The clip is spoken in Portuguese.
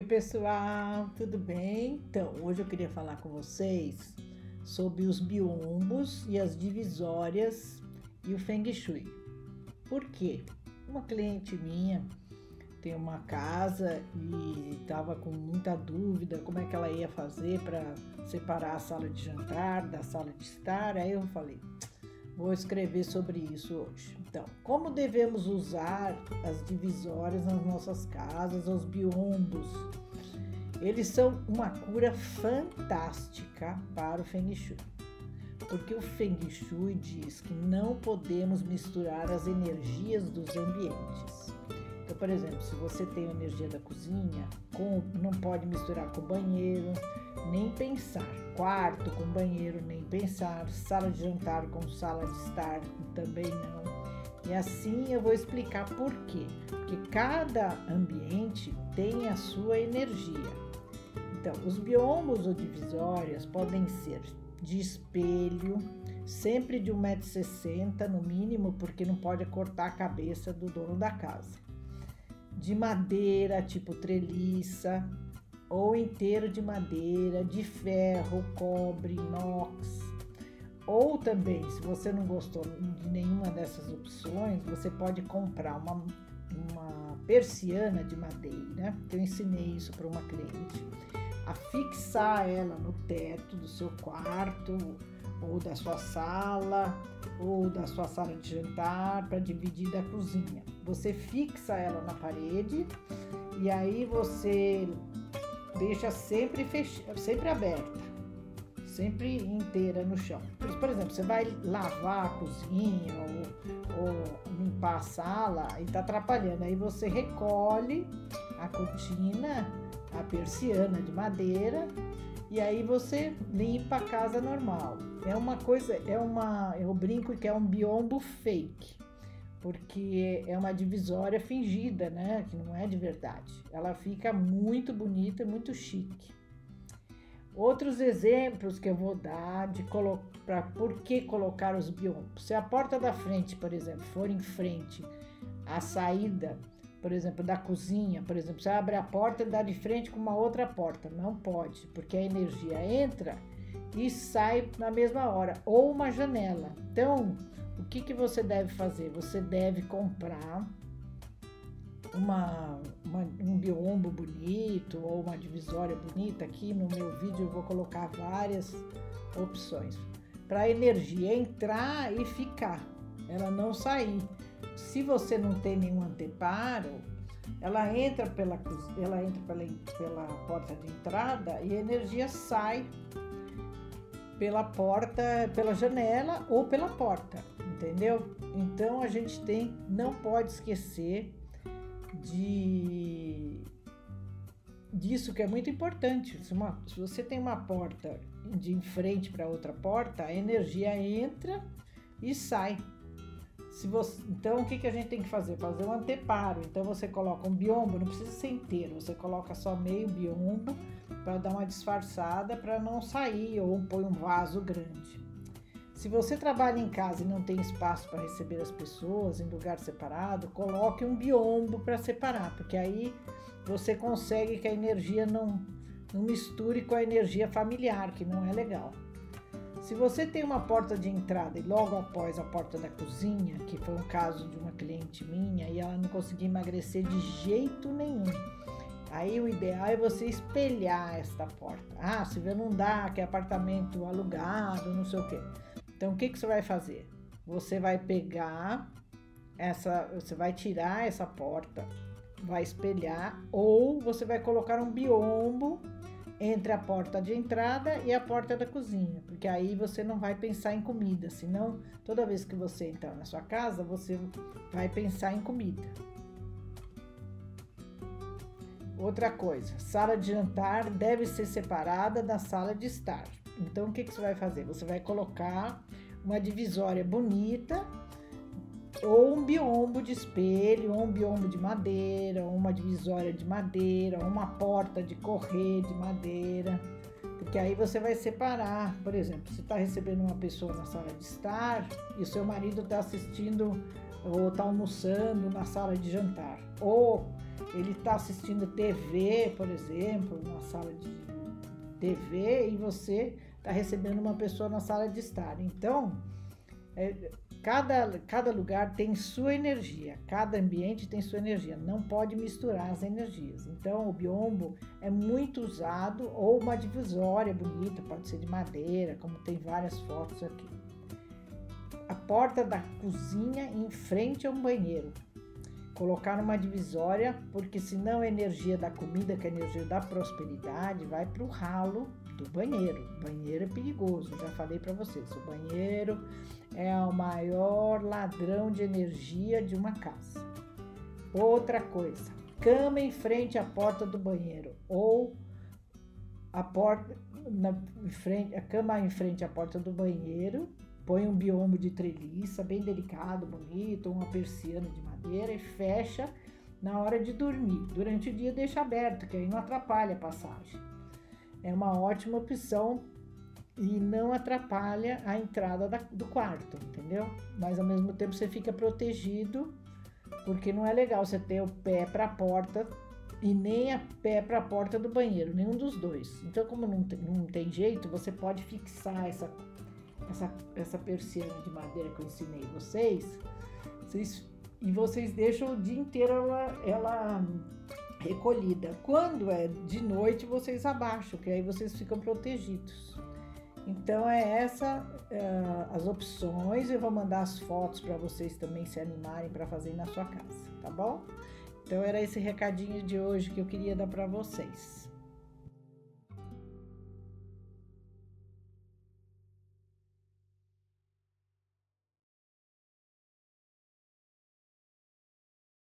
Oi, pessoal, tudo bem? Então, hoje eu queria falar com vocês sobre os biombos e as divisórias e o Feng Shui. Por quê? Uma cliente minha tem uma casa e estava com muita dúvida como é que ela ia fazer para separar a sala de jantar da sala de estar. Aí eu falei, vou escrever sobre isso hoje. Então, como devemos usar as divisórias nas nossas casas, os biombos? Eles são uma cura fantástica para o Feng Shui, porque o Feng Shui diz que não podemos misturar as energias dos ambientes. Então, por exemplo, se você tem a energia da cozinha, não pode misturar com o banheiro, nem pensar. Quarto com banheiro, nem pensar. Sala de jantar com sala de estar, também não. E assim eu vou explicar por quê. Porque cada ambiente tem a sua energia. Então, os biombos ou divisórias podem ser de espelho, sempre de 1,60 m no mínimo, porque não pode cortar a cabeça do dono da casa. De madeira, tipo treliça, ou inteiro de madeira, de ferro, cobre, inox. Ou também, se você não gostou de nenhuma dessas opções, você pode comprar uma persiana de madeira, que eu ensinei isso para uma cliente, a fixar ela no teto do seu quarto, ou da sua sala, ou da sua sala de jantar, para dividir da cozinha. Você fixa ela na parede e aí você deixa sempre aberta, sempre inteira no chão. Por exemplo, você vai lavar a cozinha ou limpar a sala e está atrapalhando, aí você recolhe a cortina, a persiana de madeira, e aí você limpa a casa normal. Eu brinco que é um biombo fake, porque é uma divisória fingida, né? Que não é de verdade. Ela fica muito bonita, muito chique. Outros exemplos que eu vou dar para por que colocar os biombos. Se a porta da frente, por exemplo, for em frente à saída, por exemplo, da cozinha, por exemplo, você abre a porta e dá de frente com uma outra porta. Não pode, porque a energia entra e sai na mesma hora. Ou uma janela. Então, o que você deve fazer? Você deve comprar um biombo bonito ou uma divisória bonita. Aqui no meu vídeo eu vou colocar várias opções para a energia entrar e ficar, ela não sair. Se você não tem nenhum anteparo, ela entra pela porta de entrada e a energia sai pela porta, pela janela ou pela porta, entendeu? Então a gente não pode esquecer disso, que é muito importante. Se você tem uma porta de frente para outra porta, a energia entra e sai. Então, o que a gente tem que fazer? Fazer um anteparo. Então, você coloca um biombo, não precisa ser inteiro, você coloca só meio biombo para dar uma disfarçada, para não sair, ou põe um vaso grande. Se você trabalha em casa e não tem espaço para receber as pessoas em lugar separado, coloque um biombo para separar, porque aí você consegue que a energia não misture com a energia familiar, que não é legal. Se você tem uma porta de entrada e logo após a porta da cozinha, que foi um caso de uma cliente minha, e ela não conseguia emagrecer de jeito nenhum, aí o ideal é você espelhar esta porta. Se não dá, que é apartamento alugado, não sei o quê. Então, o que você vai fazer? Você vai pegar você vai tirar essa porta, vai espelhar, ou você vai colocar um biombo entre a porta de entrada e a porta da cozinha, porque aí você não vai pensar em comida, senão toda vez que você entrar na sua casa, você vai pensar em comida. Outra coisa, sala de jantar deve ser separada da sala de estar. Então, o que você vai fazer? Você vai colocar uma divisória bonita, ou um biombo de espelho, ou um biombo de madeira, ou uma divisória de madeira, ou uma porta de correr de madeira, porque aí você vai separar. Por exemplo, você está recebendo uma pessoa na sala de estar e o seu marido está assistindo ou está almoçando na sala de jantar, ou ele está assistindo TV, por exemplo, na sala de TV, e você está recebendo uma pessoa na sala de estar. Então, cada lugar tem sua energia, cada ambiente tem sua energia, não pode misturar as energias. Então, o biombo é muito usado, ou uma divisória bonita, pode ser de madeira, como tem várias fotos aqui. A porta da cozinha em frente a um banheiro. Colocar uma divisória, porque senão a energia da comida, que é a energia da prosperidade, vai para o ralo do banheiro. O banheiro é perigoso, já falei para vocês. O banheiro é o maior ladrão de energia de uma casa. Outra coisa, cama em frente à porta do banheiro, ou a cama em frente à porta do banheiro. Põe um biombo de treliça, bem delicado, bonito, uma persiana de madeira e fecha na hora de dormir. Durante o dia deixa aberto, que aí não atrapalha a passagem. É uma ótima opção e não atrapalha a entrada do quarto, entendeu? Mas ao mesmo tempo você fica protegido, porque não é legal você ter o pé para a porta e nem a pé para a porta do banheiro, nenhum dos dois. Então, como não tem jeito, você pode fixar essa persiana de madeira que eu ensinei e vocês deixam o dia inteiro ela recolhida. Quando é de noite, vocês abaixam, que aí vocês ficam protegidos. Então, as opções. Eu vou mandar as fotos para vocês também se animarem para fazer na sua casa, tá bom? Então, era esse recadinho de hoje que eu queria dar para vocês.